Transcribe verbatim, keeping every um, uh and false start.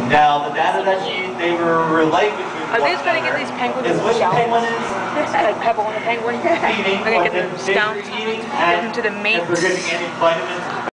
Now, the data that she, they were relayed between Are these going to get these penguins is which down? penguin is Like Pebble and the penguin? feeding, They're going to what get them the down, they're eating, get them and to the if mate. they're getting any vitamins.